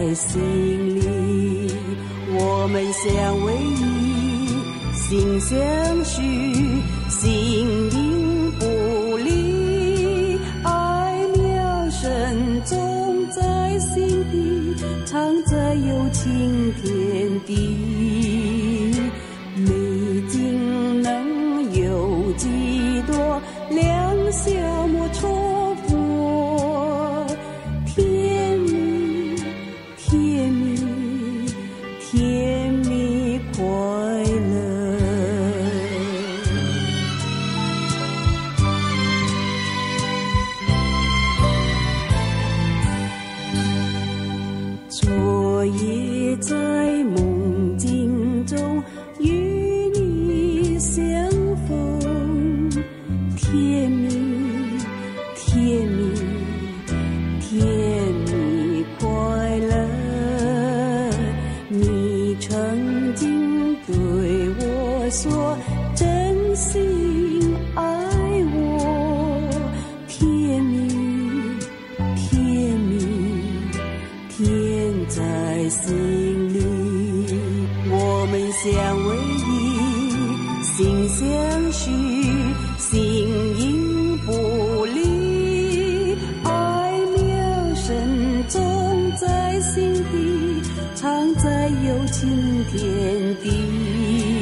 在心里，我们相偎依，心相许，心灵不离，爱渺深种在心底，常在有情天地。美景能有几多，良宵莫错过。甜蜜甜蜜甜蜜快乐。昨夜在梦境中与你相逢，甜蜜甜蜜甜蜜快乐。你曾经对我说真心爱我，甜蜜甜蜜甜在心里，我们相偎依，心相许，心影不离，爱渺深种在心底，常在有情天地。